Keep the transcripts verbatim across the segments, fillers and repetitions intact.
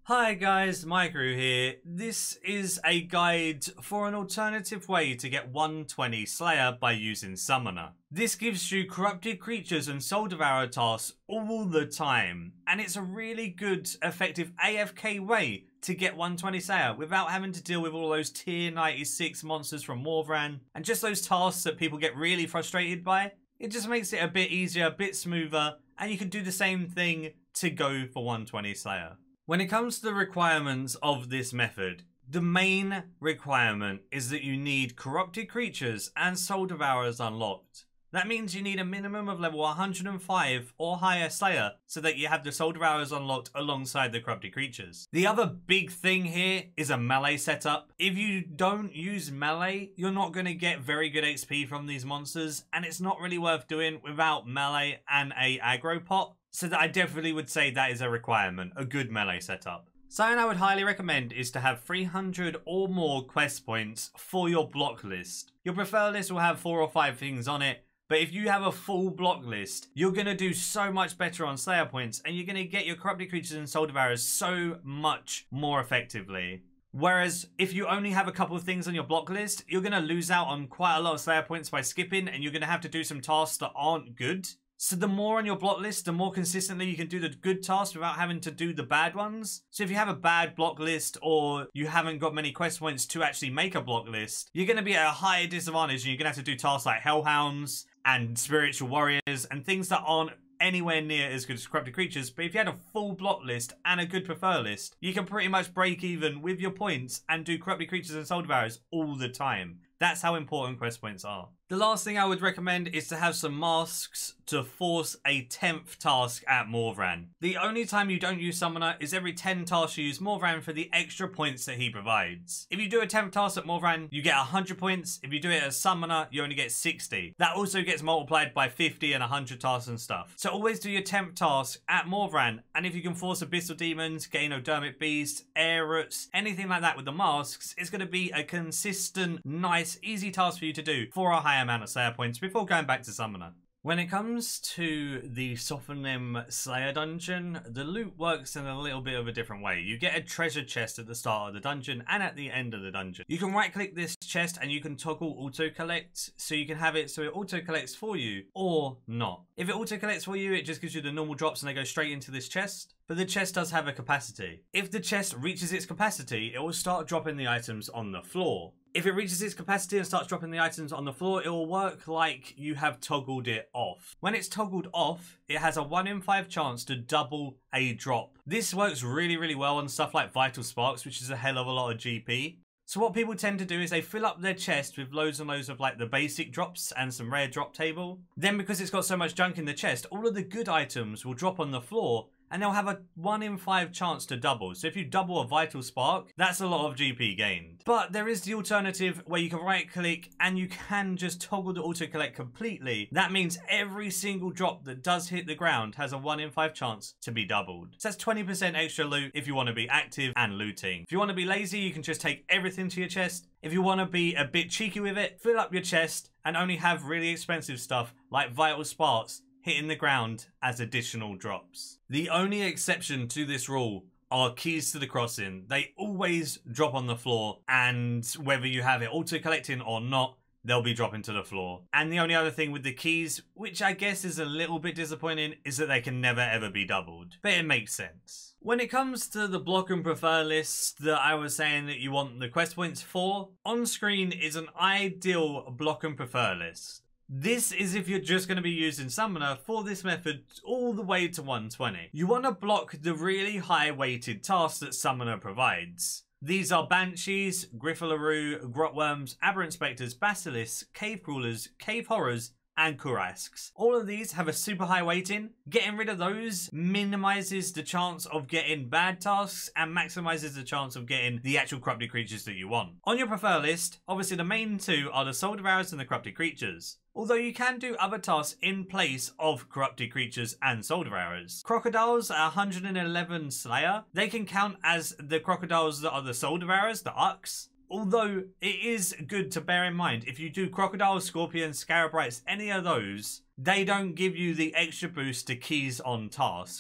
Hi guys, Maikeru here. This is a guide for an alternative way to get one twenty Slayer by using Sumona. This gives you corrupted creatures and soul devourer tasks all the time, and it's a really good, effective A F K way to get one twenty Slayer without having to deal with all those tier ninety-six monsters from Morvrans and just those tasks that people get really frustrated by. It just makes it a bit easier, a bit smoother, and you can do the same thing to go for one twenty Slayer. When it comes to the requirements of this method, the main requirement is that you need corrupted creatures and soul devourers unlocked. That means you need a minimum of level one hundred five or higher Slayer so that you have the soul devourers unlocked alongside the corrupted creatures. The other big thing here is a melee setup. If you don't use melee, you're not going to get very good X P from these monsters, and it's not really worth doing without melee and a aggro pot. So that I definitely would say that is a requirement, a good melee setup. Something I would highly recommend is to have three hundred or more quest points for your block list. Your preferred list will have four or five things on it, but if you have a full block list, you're going to do so much better on Slayer points, and you're going to get your corrupted creatures and soul devourers so much more effectively. Whereas if you only have a couple of things on your block list, you're going to lose out on quite a lot of Slayer points by skipping, and you're going to have to do some tasks that aren't good. So the more on your block list, the more consistently you can do the good tasks without having to do the bad ones. So if you have a bad block list, or you haven't got many quest points to actually make a block list, you're going to be at a higher disadvantage, and you're going to have to do tasks like Hellhounds and Spiritual Warriors and things that aren't anywhere near as good as corrupted creatures. But if you had a full block list and a good prefer list, you can pretty much break even with your points and do corrupted creatures and soul devourers all the time. That's how important quest points are. The last thing I would recommend is to have some masks to force a tenth task at Morvran. The only time you don't use Summoner is every ten tasks you use Morvran for the extra points that he provides. If you do a tenth task at Morvran, you get one hundred points. If you do it as Summoner, you only get sixty. That also gets multiplied by fifty and one hundred tasks and stuff. So always do your tenth task at Morvran, and if you can force Abyssal Demons, gain Odermic Beast, Air Roots, anything like that with the masks, it's going to be a consistent, nice, easy task for you to do for a high amount of Slayer points before going back to Summoner. When it comes to the Sophonim Slayer dungeon, the loot works in a little bit of a different way. You get a treasure chest at the start of the dungeon and at the end of the dungeon. You can right click this chest and you can toggle auto collect, so you can have it so it auto collects for you or not. If it auto collects for you, it just gives you the normal drops and they go straight into this chest. But the chest does have a capacity. If the chest reaches its capacity, it will start dropping the items on the floor. If it reaches its capacity and starts dropping the items on the floor, it will work like you have toggled it off. When it's toggled off, it has a one in five chance to double a drop. This works really, really well on stuff like Vital Sparks, which is a hell of a lot of G P. So what people tend to do is they fill up their chest with loads and loads of like the basic drops and some rare drop table. Then because it's got so much junk in the chest, all of the good items will drop on the floor, and they'll have a one in five chance to double. So if you double a Vital Spark, that's a lot of G P gained. But there is the alternative where you can right click and you can just toggle the auto collect completely. That means every single drop that does hit the ground has a one in five chance to be doubled. So that's twenty percent extra loot if you want to be active and looting. If you want to be lazy, you can just take everything to your chest. If you want to be a bit cheeky with it, fill up your chest and only have really expensive stuff like Vital Sparks hitting the ground as additional drops. The only exception to this rule are keys to the crossing. They always drop on the floor, and whether you have it auto collecting or not, they'll be dropping to the floor. And the only other thing with the keys, which I guess is a little bit disappointing, is that they can never ever be doubled. But it makes sense. When it comes to the block and prefer list that I was saying that you want the quest points for, on screen is an ideal block and prefer list. This is if you're just going to be using Summoner for this method all the way to one twenty. You want to block the really high weighted tasks that Summoner provides. These are Banshees, Griffalaru, Grotworms, Aberrant Spectres, Basilisks, Cave Crawlers, Cave Horrors, and Kurasks. All of these have a super high weighting. Getting rid of those minimizes the chance of getting bad tasks and maximizes the chance of getting the actual corrupted creatures that you want. On your prefer list, obviously the main two are the soul devourers and the corrupted creatures. Although you can do other tasks in place of corrupted creatures and soul devourers. Crocodiles are one hundred eleven Slayer. They can count as the crocodiles that are the soul devourers, the Ucks. Although it is good to bear in mind, if you do crocodiles, scorpions, scarabrites, any of those, they don't give you the extra boost to keys on task.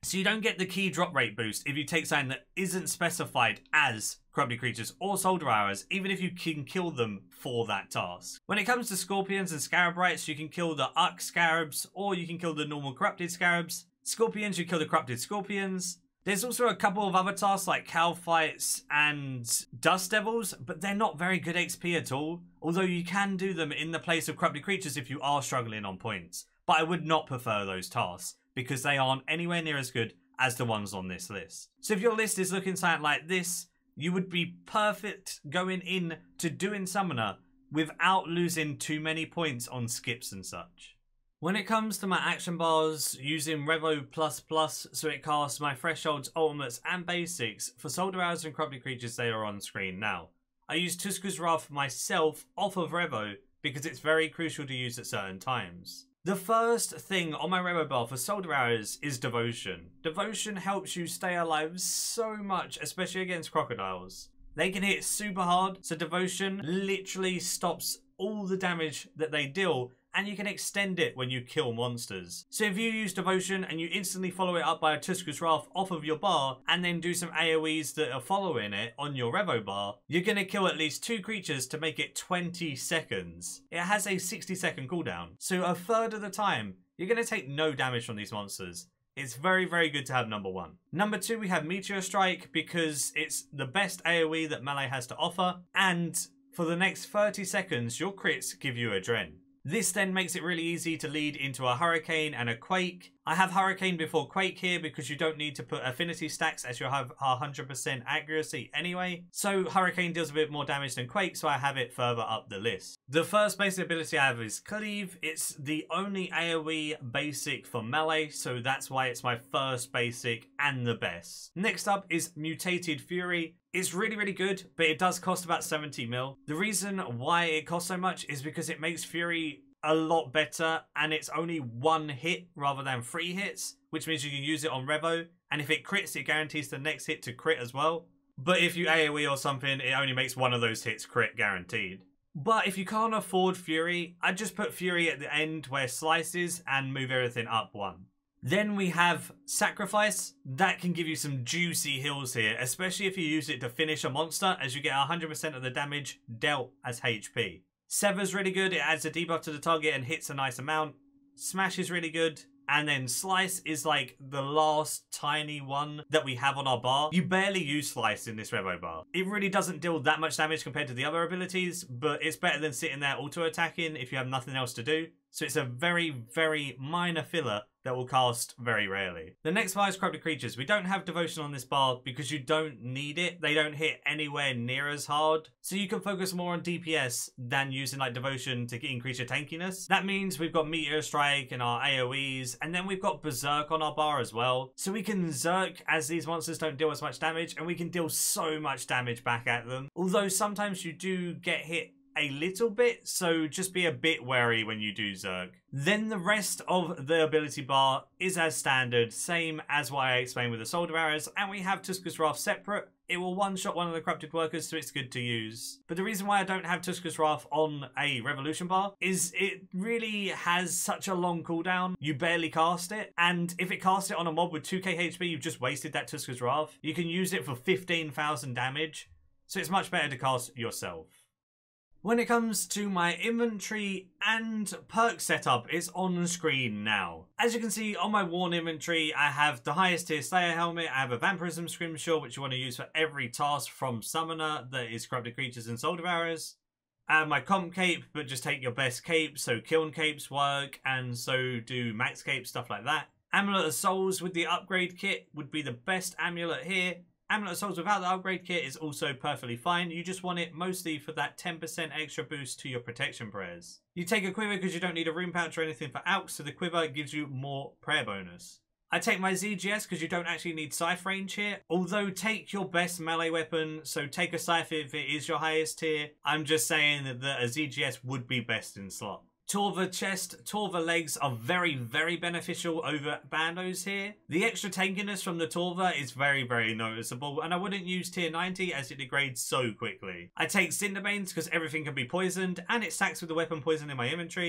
So you don't get the key drop rate boost if you take something that isn't specified as corrupted creatures or soldier arrows, even if you can kill them for that task. When it comes to scorpions and scarab rights, you can kill the Uck scarabs or you can kill the normal corrupted scarabs. Scorpions, you kill the corrupted scorpions. There's also a couple of other tasks like cow fights and dust devils, but they're not very good X P at all, although you can do them in the place of corrupted creatures if you are struggling on points. But I would not prefer those tasks, because they aren't anywhere near as good as the ones on this list. So if your list is looking something like this, you would be perfect going in to doing Summoner without losing too many points on skips and such. When it comes to my action bars, using Revo plus plus so it casts my thresholds, ultimates and basics, for soldier arrows and corrupted creatures they are on screen now. I use Tuskar's Wrath myself off of Revo because it's very crucial to use at certain times. The first thing on my Revo bar for soldier arrows is Devotion. Devotion helps you stay alive so much, especially against crocodiles. They can hit super hard, so Devotion literally stops all the damage that they deal, and you can extend it when you kill monsters. So if you use Devotion and you instantly follow it up by a Tuskar's Wrath off of your bar, and then do some AoEs that are following it on your Revo bar, you're going to kill at least two creatures to make it twenty seconds. It has a sixty second cooldown, so a third of the time, you're going to take no damage from these monsters. It's very, very good to have number one. Number two, we have Meteor Strike because it's the best AoE that melee has to offer, and for the next thirty seconds, your crits give you Adren. This then makes it really easy to lead into a Hurricane and a Quake. I have Hurricane before Quake here because you don't need to put affinity stacks as you have one hundred percent accuracy anyway. So Hurricane deals a bit more damage than Quake, so I have it further up the list. The first basic ability I have is Cleave. It's the only AoE basic for melee, so that's why it's my first basic and the best. Next up is Mutated Fury. It's really, really good, but it does cost about seventy mil. The reason why it costs so much is because it makes Fury a lot better, and it's only one hit rather than three hits, which means you can use it on Revo, and if it crits, it guarantees the next hit to crit as well. But if you AoE or something, it only makes one of those hits crit guaranteed. But if you can't afford Fury, I just put Fury at the end where Slice is and move everything up one. Then we have Sacrifice. That can give you some juicy heals here, especially if you use it to finish a monster, as you get one hundred percent of the damage dealt as H P. Sever's really good, it adds a debuff to the target and hits a nice amount. Smash is really good. And then Slice is like the last tiny one that we have on our bar. You barely use Slice in this Revo bar. It really doesn't deal that much damage compared to the other abilities, but it's better than sitting there auto-attacking if you have nothing else to do. So it's a very, very minor filler that will cast very rarely. The next bar is Corrupted Creatures. We don't have Devotion on this bar because you don't need it. They don't hit anywhere near as hard. So you can focus more on D P S than using like Devotion to increase your tankiness. That means we've got Meteor Strike and our AoEs, and then we've got Berserk on our bar as well. So we can Zerk as these monsters don't deal as much damage, and we can deal so much damage back at them. Although sometimes you do get hit a little bit, so just be a bit wary when you do Zerg. Then the rest of the ability bar is as standard, same as what I explained with the Soldier Arrows, and we have Tuskar's Wrath separate. It will one-shot one of the Corrupted Workers, so it's good to use. But the reason why I don't have Tuskar's Wrath on a Revolution bar is it really has such a long cooldown, you barely cast it, and if it casts it on a mob with two K H P, you've just wasted that Tuskar's Wrath. You can use it for fifteen thousand damage, so it's much better to cast yourself. When it comes to my inventory and perk setup, it's on screen now. As you can see on my worn inventory, I have the highest tier Slayer helmet, I have a Vampirism Scrimshaw, which you want to use for every task from Summoner that is Corrupted Creatures and Soldier Arrows. I have my Comp Cape, but just take your best cape, so Kiln Capes work, and so do Max Cape, stuff like that. Amulet of Souls with the upgrade kit would be the best amulet here. Amulet of Souls without the upgrade kit is also perfectly fine. You just want it mostly for that ten percent extra boost to your protection prayers. You take a quiver because you don't need a rune pouch or anything for alchs, so the quiver gives you more prayer bonus. I take my Z G S because you don't actually need scythe range here. Although take your best melee weapon, so take a scythe if it is your highest tier. I'm just saying that, that a Z G S would be best in slot. Torva chest, Torva legs are very, very beneficial over bandos here. The extra tankiness from the Torva is very, very noticeable, and I wouldn't use tier ninety as it degrades so quickly. I take Cinderbanes because everything can be poisoned, and it stacks with the weapon poison in my inventory.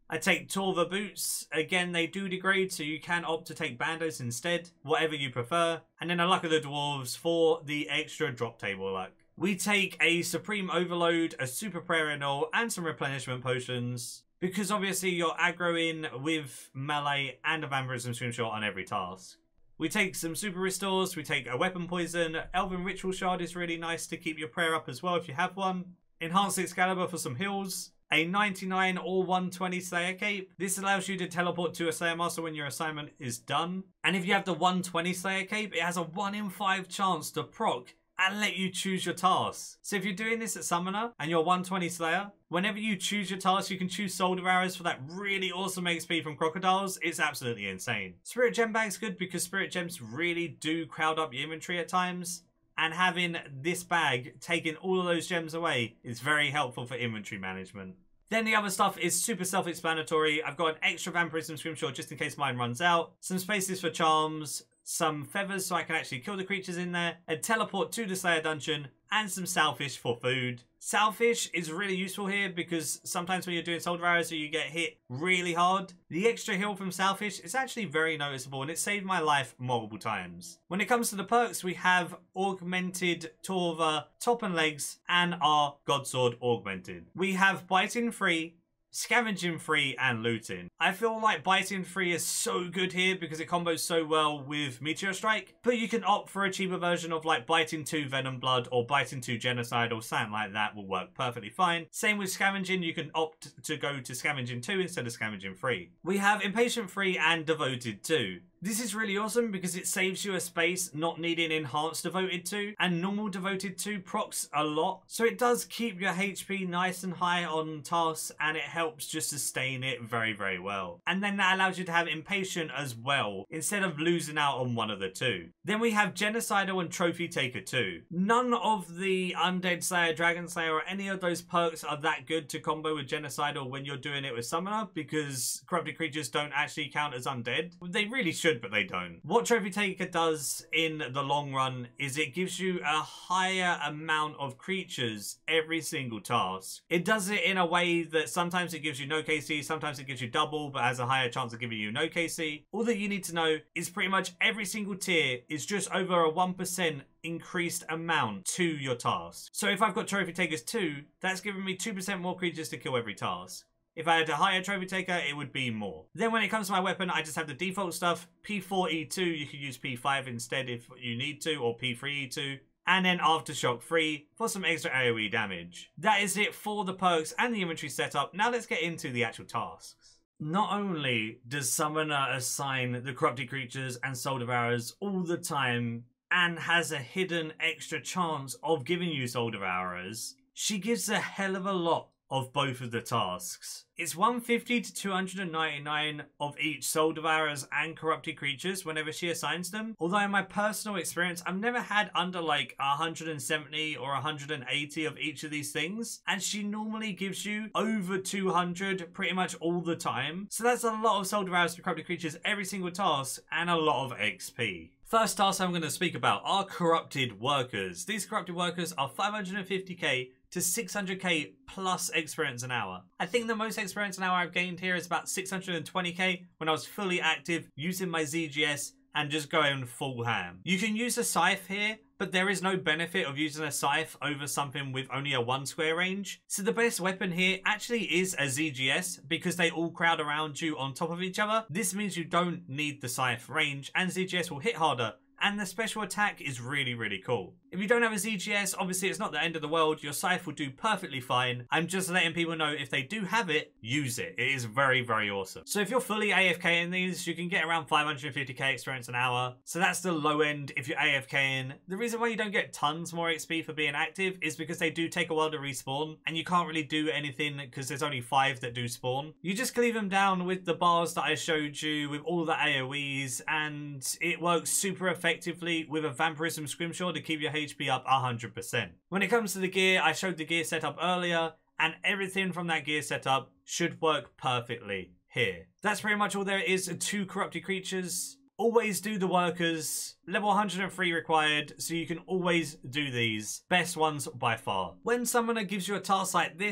I take Torva boots. Again, they do degrade, so you can opt to take bandos instead, whatever you prefer. And then a luck of the dwarves for the extra drop table luck. We take a Supreme Overload, a Super Perennial, and some replenishment potions. Because obviously you're aggroing with melee and a vampirism swim shot on every task. We take some super restores, we take a weapon poison, Elven Ritual Shard is really nice to keep your prayer up as well if you have one. Enhanced Excalibur for some heals. A ninety-nine or one twenty Slayer Cape. This allows you to teleport to a Slayer Master when your assignment is done. And if you have the one twenty Slayer Cape, it has a one in five chance to proc and let you choose your tasks. So if you're doing this at Summoner and you're one twenty Slayer, whenever you choose your task, you can choose Soldier Arrows for that really awesome X P from Crocodiles. It's absolutely insane. Spirit Gem Bag's good because Spirit Gems really do crowd up your inventory at times. And having this bag taking all of those gems away is very helpful for inventory management. Then the other stuff is super self-explanatory. I've got an extra Vampirism Scrimshaw just in case mine runs out. Some spaces for charms. Some feathers so I can actually kill the creatures in there, a teleport to the Slayer dungeon, and some Sourfish for food. Sourfish is really useful here because sometimes when you're doing Soldier Arrows you get hit really hard. The extra heal from Sourfish is actually very noticeable and it saved my life multiple times. When it comes to the perks, we have Augmented Torva, Top and Legs, and our Godsword Augmented. We have Biting Free, Scavenging Free, and Looting. I feel like Biting Free is so good here because it combos so well with Meteor Strike, but you can opt for a cheaper version of like Biting two Venom Blood or Biting two Genocide or something like that will work perfectly fine. Same with Scavenging, you can opt to go to Scavenging two instead of Scavenging Free. We have Impatient Free and Devoted two. This is really awesome because it saves you a space not needing Enhanced Devoted two, and normal Devoted two procs a lot, so it does keep your H P nice and high on tasks and it helps just sustain it very very well. And then that allows you to have Impatient as well instead of losing out on one of the two. Then we have Genocidal and Trophy Taker two. None of the Undead Slayer, Dragon Slayer or any of those perks are that good to combo with Genocidal when you're doing it with Summoner because corrupted creatures don't actually count as undead. They really should, but they don't. What Trophy Taker does in the long run is it gives you a higher amount of creatures every single task. It does it in a way that sometimes it gives you no K C, sometimes it gives you double, but has a higher chance of giving you no K C. All that you need to know is pretty much every single tier is just over a one percent increased amount to your task. So if I've got Trophy Takers two, that's giving me two percent more creatures to kill every task. If I had a higher Trophy Taker, it would be more. Then when it comes to my weapon, I just have the default stuff. P four E two, you could use P five instead if you need to, or P three E two. And then Aftershock three for some extra AoE damage. That is it for the perks and the inventory setup. Now let's get into the actual tasks. Not only does Summoner assign the corrupted creatures and Soldier Arrows all the time and has a hidden extra chance of giving you Soldier Arrows, she gives a hell of a lot of both of the tasks. It's one hundred fifty to two hundred ninety-nine of each Soldier Arrows and corrupted creatures whenever she assigns them. Although in my personal experience, I've never had under like one hundred seventy or one hundred eighty of each of these things. And she normally gives you over two hundred pretty much all the time. So that's a lot of Soldier Arrows to corrupted creatures every single task and a lot of X P. First task I'm going to speak about are Corrupted Workers. These Corrupted Workers are five hundred fifty K to six hundred K plus experience an hour. I think the most experience an hour I've gained here is about six hundred twenty K when I was fully active using my Z G S and just going full ham. You can use a scythe here, but there is no benefit of using a scythe over something with only a one square range. So the best weapon here actually is a Z G S because they all crowd around you on top of each other. This means you don't need the scythe range and Z G S will hit harder. And the special attack is really, really cool. If you don't have a Z G S, obviously it's not the end of the world. Your scythe will do perfectly fine. I'm just letting people know if they do have it, use it. It is very, very awesome. So if you're fully A F K in these, you can get around five hundred fifty K experience an hour. So that's the low end if you're AFKing. The reason why you don't get tons more X P for being active is because they do take a while to respawn and you can't really do anything because there's only five that do spawn. You just cleave them down with the bars that I showed you with all the AoEs and it works super effectively effectively with a Vampirism Scrimshaw to keep your H P up one hundred percent. When it comes to the gear, I showed the gear setup earlier and everything from that gear setup should work perfectly here. That's pretty much all there is to Corrupted Creatures. Always do the workers. Level one hundred three required, so you can always do these. Best ones by far. When Summoner gives you a task like this,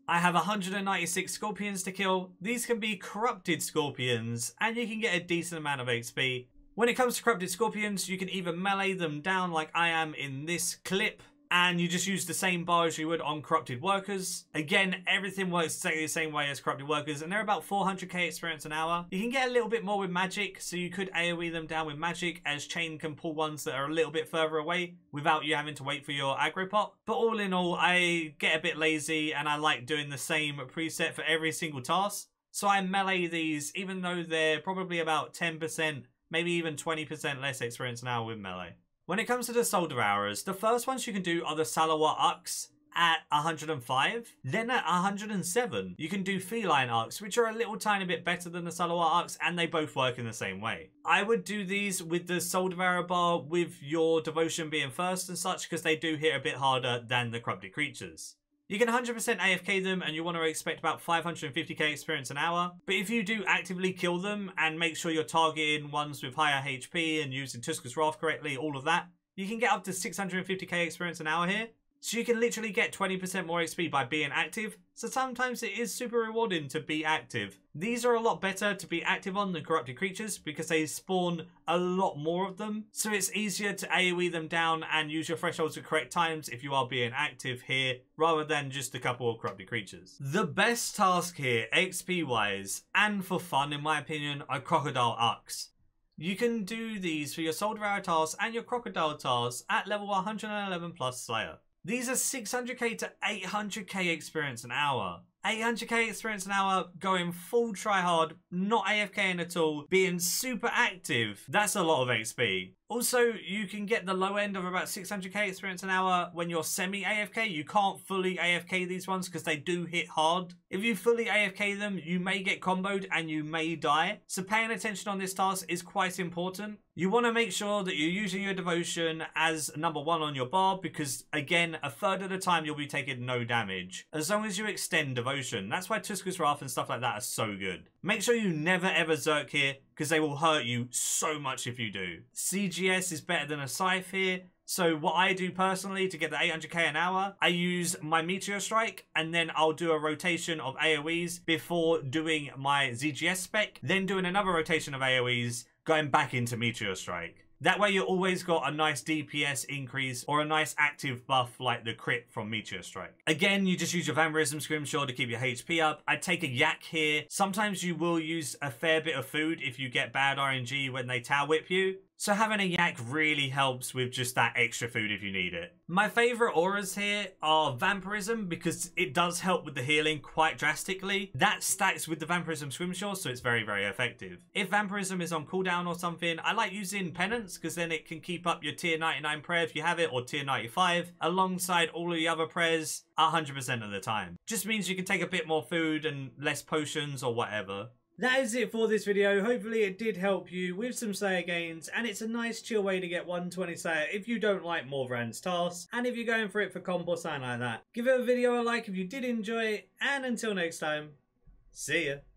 I have one hundred ninety-six scorpions to kill. These can be corrupted scorpions, and you can get a decent amount of X P. When it comes to corrupted scorpions, you can either melee them down like I am in this clip, and you just use the same bar as you would on corrupted workers. Again, everything works exactly the same way as corrupted workers, and they're about four hundred K experience an hour. You can get a little bit more with magic, so you could AoE them down with magic, as Chain can pull ones that are a little bit further away without you having to wait for your aggro pot. But all in all, I get a bit lazy, and I like doing the same preset for every single task. So I melee these, even though they're probably about ten percent, maybe even twenty percent less experience an hour with melee. When it comes to the Soul Devourers, the first ones you can do are the Salawat Ux at one hundred and five. Then at one hundred and seven, you can do Feline Ux, which are a little tiny bit better than the Salawat Ux, and they both work in the same way. I would do these with the Soul Devourer bar with your Devotion being first and such, because they do hit a bit harder than the Corrupted Creatures. You can one hundred percent A F K them, and you want to expect about five hundred fifty K experience an hour. But if you do actively kill them and make sure you're targeting ones with higher H P and using Tusker's Wrath correctly, all of that, you can get up to six hundred fifty K experience an hour here. So you can literally get twenty percent more X P by being active. So sometimes it is super rewarding to be active. These are a lot better to be active on than Corrupted Creatures because they spawn a lot more of them. So it's easier to AoE them down and use your thresholds at correct times if you are being active here, rather than just a couple of Corrupted Creatures. The best task here, X P wise, and for fun in my opinion, are Crocodile Ux. You can do these for your Soul Devourer tasks and your Crocodile tasks at level one hundred eleven plus Slayer. These are six hundred K to eight hundred K experience an hour. eight hundred K experience an hour, going full try hard, not AFKing at all, being super active. That's a lot of X P. Also, you can get the low end of about six hundred K experience an hour when you're semi-A F K. You can't fully A F K these ones because they do hit hard. If you fully A F K them, you may get comboed and you may die. So paying attention on this task is quite important. You want to make sure that you're using your Devotion as number one on your bar because, again, a third of the time you'll be taking no damage. As long as you extend Devotion. That's why Tusker's Wrath and stuff like that are so good. Make sure you never ever Zerk here because they will hurt you so much if you do. C G S is better than a Scythe here. So what I do personally to get the eight hundred K an hour, I use my Meteor Strike and then I'll do a rotation of AoEs before doing my Z G S spec, then doing another rotation of AoEs, going back into Meteor Strike. That way you always got a nice D P S increase or a nice active buff like the crit from Meteor Strike. Again, you just use your Vampirism Scrimshaw to keep your H P up. I take a Yak here. Sometimes you will use a fair bit of food if you get bad R N G when they Tower Whip you. So having a Yak really helps with just that extra food if you need it. My favourite auras here are Vampirism because it does help with the healing quite drastically. That stacks with the Vampirism Scrimshaw, so it's very, very effective. If Vampirism is on cooldown or something, I like using Penance because then it can keep up your tier ninety-nine prayer if you have it, or tier ninety-five, alongside all of the other prayers one hundred percent of the time. Just means you can take a bit more food and less potions or whatever. That is it for this video. Hopefully it did help you with some Slayer gains, and it's a nice chill way to get one twenty Slayer if you don't like Morvrans tasks, and if you're going for it for comp or something like that. Give it a video a like if you did enjoy it, and until next time, see ya.